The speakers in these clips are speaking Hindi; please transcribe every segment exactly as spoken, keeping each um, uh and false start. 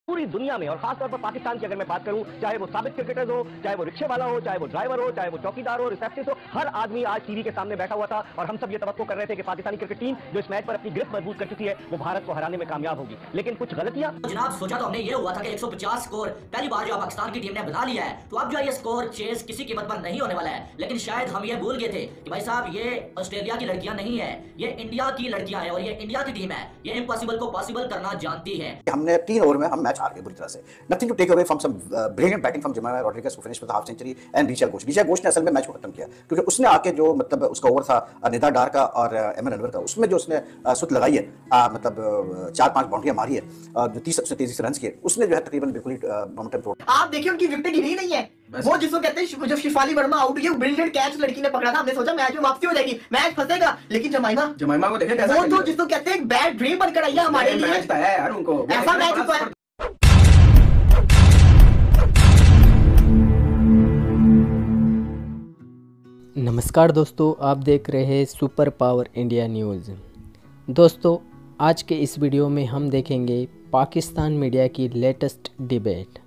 पूरी दुनिया में और खासतौर पर पाकिस्तान की अगर मैं बात करूं, चाहे वो साबित क्रिकेटर्स हो, चाहे वो रिक्शे वाला हो, चाहे वो ड्राइवर हो, चाहे वो चौकीदार हो, रिसेप्शनिस्ट हो, हर आदमी आज टीवी के सामने बैठा हुआ था और हम सब ये तवक्को कर रहे थे कि पाकिस्तानी क्रिकेट टीम जो इस मैच पर अपनी ग्रिप मजबूत कर चुकी है वो भारत को हराने में कामयाब होगी। लेकिन कुछ गलतियां जनाब सोचा तो हमने ये हुआ था कि एक सौ पचास स्कोर पहली बार जो पाकिस्तान की टीम ने बना लिया है, तो अब जो ये स्कोर चेस किसी कीमत पर नहीं होने वाला है। लेकिन शायद हम ये भूल गए थे कि भाई साहब ये ऑस्ट्रेलिया की लड़कियां नहीं है, ये इंडिया की लड़कियां हैं और ये इंडिया की टीम है, ये इम्पॉसिबल को पॉसिबल करना जानती है। हमने तीन ओवर में हम मैच हार गए बुरी तरह से। Nothing to take away from some brilliant batting from Jemimah Rodrigues who finished with half century and Richa Ghosh. Richa Ghosh ने असल में मैच को खत्म किया क्योंकि उसने आके जो मतलब उसका ओवर था निदा डार का और एमन अनवर का, उसमें जो उसने सुत लगाई है, मतलब चार पांच बाउंड्रियां मारी है, जो तीस सबसे तेजी से रन किए, उसने जो है तकरीबन बिल्कुल ही मोमेंटम तोड़। आप देखिए उनकी विकेट गिरी नहीं है, वो जिसको कहते हैं जब शिफाली वर्मा आउट हुई, ब्रिलियंट कैच लड़की ने पकड़ा था, हमने सोचा मैच में वापसी हो जाएगी, मैच फंसेगा, लेकिन जमाइमा जमाइमा को देखे वो तो जिसको कहते हैं बैड ड्रीम बनकर आई है हमारे लिए। मैच है यार उनको ऐसा मैच हुआ है। नमस्कार दोस्तों, आप देख रहे हैं सुपर पावर इंडिया न्यूज़। दोस्तों, आज के इस वीडियो में हम देखेंगे पाकिस्तान मीडिया की लेटेस्ट डिबेट।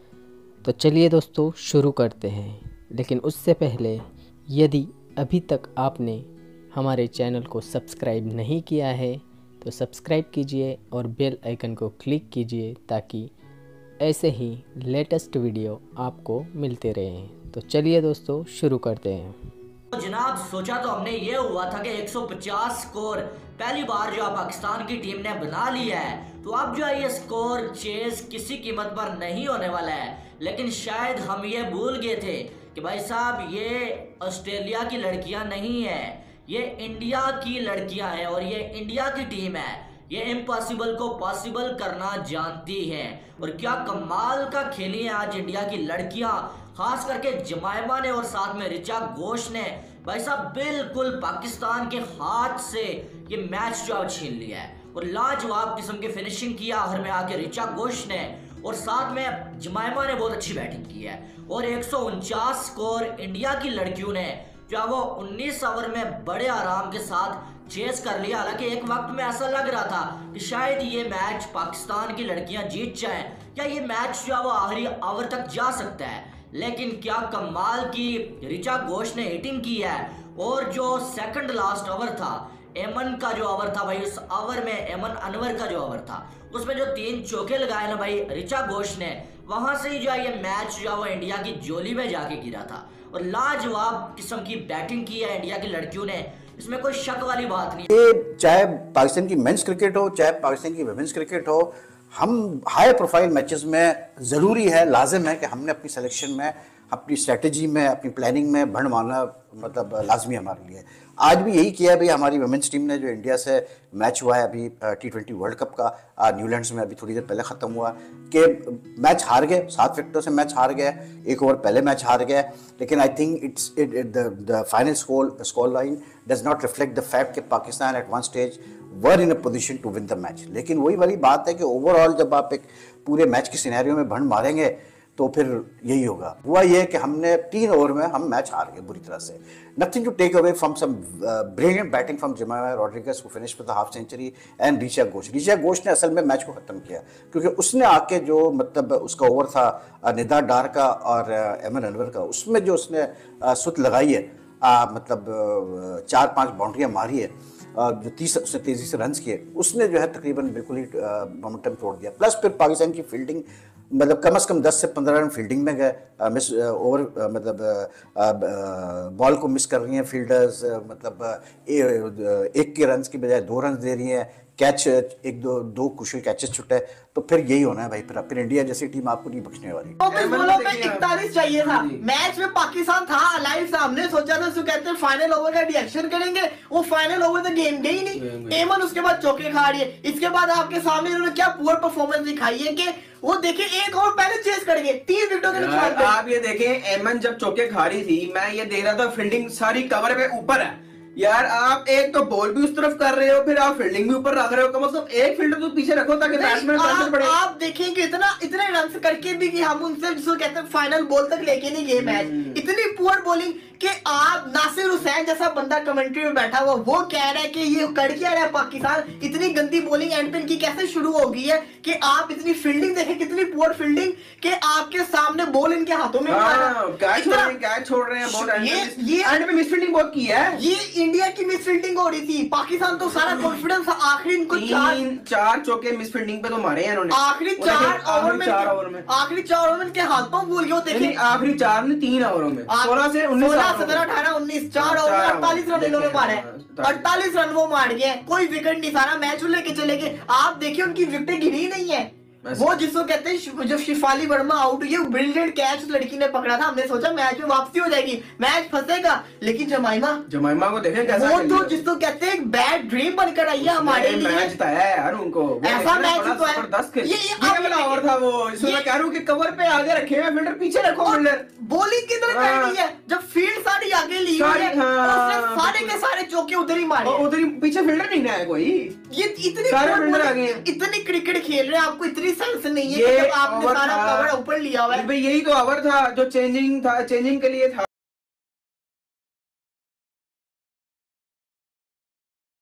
तो चलिए दोस्तों शुरू करते हैं। लेकिन उससे पहले यदि अभी तक आपने हमारे चैनल को सब्सक्राइब नहीं किया है तो सब्सक्राइब कीजिए और बेल आइकन को क्लिक कीजिए ताकि ऐसे ही लेटेस्ट वीडियो आपको मिलते रहें। तो चलिए दोस्तों शुरू करते हैं। तो जनाब सोचा तो हमने ये हुआ था कि एक सौ पचास स्कोर पहली बार जो पाकिस्तान की टीम ने बना लिया है, तो अब जो है ये स्कोर चेज किसी कीमत पर नहीं होने वाला है। लेकिन शायद हम ये भूल गए थे कि भाई साहब ये ऑस्ट्रेलिया की लड़कियां नहीं है, ये इंडिया की लड़कियां हैं और ये इंडिया की टीम है, ये इम्पॉसिबल को पॉसिबल करना जानती है। और क्या कमाल का खेली है आज इंडिया की लड़कियां, खास करके जमाइमा ने और साथ में ऋचा घोष ने भाई साहब बिल्कुल पाकिस्तान के हाथ से ये मैच जो अब छीन लिया है और लाजवाब किस्म की फिनिशिंग किया हर में आके ऋचा घोष ने, और साथ में जमाइमा ने बहुत अच्छी बैटिंग की है। और एक सौ उनचास स्कोर इंडिया की लड़कियों ने जो वो उन्नीस ओवर में बड़े आराम के साथ चेस कर लिया। हालांकि एक वक्त में ऐसा लग रहा था कि शायद ये मैच पाकिस्तान की लड़कियां जीत जाएं या ये मैच जो है वो आखिरी ओवर तक जा सकता है। लेकिन क्या कमाल की ऋचा घोष ने हिटिंग की है। और जो सेकंड लास्ट ओवर था एमन का जो ओवर था भाई, उस ओवर में एमन अनवर का जो ओवर था उसमें जो तीन चौके लगाए ना भाई ऋचा घोष ने, वहां से ही जो है ये मैच जो है वो इंडिया की जोली में जाके गिरा था। और लाजवाब किस्म की बैटिंग की है इंडिया की लड़कियों ने, इसमें कोई शक वाली बात नहीं। ये चाहे पाकिस्तान की मेंस क्रिकेट हो चाहे पाकिस्तान की वुमेन्स क्रिकेट हो, हम हाई प्रोफाइल मैचेस में ज़रूरी है, लाजिम है कि हमने अपनी सिलेक्शन में, अपनी स्ट्रेटजी में, अपनी प्लानिंग में बढ़ मारना मतलब लाजमी हमारे लिए। आज भी यही किया है भाई हमारी वुमेन्स टीम ने, जो इंडिया से मैच हुआ है अभी टी ट्वेंटी वर्ल्ड कप का न्यूजीलैंड में अभी थोड़ी देर पहले ख़त्म हुआ, कि मैच हार गए, सात विकेटों से मैच हार गए, एक ओवर पहले मैच हार गए। लेकिन I think it's it the final score score line does not reflect the fact कि Pakistan at one stage were in a position to win the match. लेकिन वही वाली बात है कि ओवरऑल जब आप एक पूरे मैच की सिनेरियो में भंड मारेंगे तो फिर यही होगा। हुआ ये कि हमने तीन ओवर में हम मैच हार गए बुरी तरह से। Nothing to take away from some brilliant batting from Jemimah Rodrigues who finished with half century and Richa Ghosh. Richa Ghosh ने असल में मैच को खत्म किया क्योंकि उसने आके जो मतलब उसका ओवर था निदा डार का और एमन अनवर का, उसमें जो उसने सुत लगाई है, आ, मतलब चार पांच बाउंड्रियां मारी है, जो तीस सबसे तेजी से रन किए, उसने जो है तकरीबन बिल्कुल ही मोमेंटम तोड़ दिया। प्लस फिर पाकिस्तान की फील्डिंग मतलब कम से कम दस से पंद्रह रन फील्डिंग में गए, मिस ओवर मतलब बॉल को मिस कर रही हैं फील्डर्स, मतलब ए, एक के रन की बजाय दो रन दे रही हैं, कैच एक दो दो कुशल कैचेस छुटे, तो फिर यही होना है भाई। फिर फिर इंडिया जैसी टीम आपको नहीं बख्शने वाली। इकतालीस चाहिए था मैच में, पाकिस्तान था लाइव सामने, सोचा था कहते हैं फाइनल ओवर का रिएक्शन करेंगे, वो फाइनल ओवर तो गेम गई नहीं। एमन उसके बाद चौके खा रही है, इसके बाद आपके सामने उन्होंने क्या पुअर परफॉर्मेंस दिखाई है कि वो देखे एक और पहले चेस करेंगे तीन विकेटों के नुकसान पे। आप ये देखें एमन जब चौके खा रही थी, मैं ये देख रहा था फील्डिंग सारी कवर पे ऊपर है यार। आप एक तो बॉल भी उस तरफ कर रहे हो, फिर आप फील्डिंग भी ऊपर रख रहे हो, कम से कम एक फील्डर तो पीछे रखो ताकि बैट्समैन प्रेशर पड़े। आप देखें कि इतना इतने रन करके भी कि हम उनसे जिसको कहते हैं फाइनल बॉल तक लेके नहीं गए मैच, इतनी पुअर बॉलिंग कि आप नासिर हुसैन जैसा बंदा कमेंट्री में बैठा हुआ वो कह रहा है कि ये कर क्या रहा है पाकिस्तान, इतनी गंदी बॉलिंग एंड पे इनकी कैसे शुरू हो गई है कि आप इतनी फील्डिंग देखें, कितनी पुअर फील्डिंग कि आपके सामने बॉल इनके हाथों में कैच छोड़ रहे हैं कैच छोड़ रहे हैं बहुत ये ये एंड में मिसफील्डिंग बहुत की है। ये इंडिया की मिसफील्डिंग हो रही थी, पाकिस्तान तो सारा कॉन्फिडेंस आखिरी इनको चार चार चौके मिसफील्डिंग पे तो मारे हैं इन्होंने आखिरी चार ओवर में चार ओवर में आखिरी चार ओवर में इनके हाथ पांव भूल गए। देखिए आखिरी चार ने तीन ओवरों में सोलह से उन्नीस सोलह सत्रह अठारह उन्नीस चार ओवर में अड़तालीस रन इन्होंने मारे, अड़तालीस रन वो मार गए, कोई विकेट नहीं, सारा मैच लेके चले गए। आप देखिए उनकी विकेटें गिरी नहीं है। वो जिसको कहते हैं जब शिफाली वर्मा आउट हुई, ब्रिलियंट कैच उस लड़की ने पकड़ा था, हमने सोचा मैच में वापसी हो जाएगी, मैच फंसेगा, लेकिन जमाइमा जमाइमा को देखें कैसा वो तो जिसको कहते हैं बैड ड्रीम बनकर आई है हमारे लिए। मैच था यार उनको ऐसा मैच तो है जबरदस्त ये ये वाला ओवर था वो, इसमें मैं कह रहा हूं कि कवर पे आगे रखे हुए फील्डर पीछे रखो फील्डर, बॉलिंग की तरह करनी है जब फील्ड सारी आगे ली हुई है, उसने सारे के सारे चौके उधर ही मारे, उधर ही पीछे फील्डर नहीं है कोई, ये इतनी सारे फील्डर आ गए, इतनी क्रिकेट खेल रहे हैं, आपको इतनी सेंस नहीं है। आपने सारा कवर ऊपर लिया हुआ है। यही तो ओवर था जो चेंजिंग था, चेंजिंग के लिए था।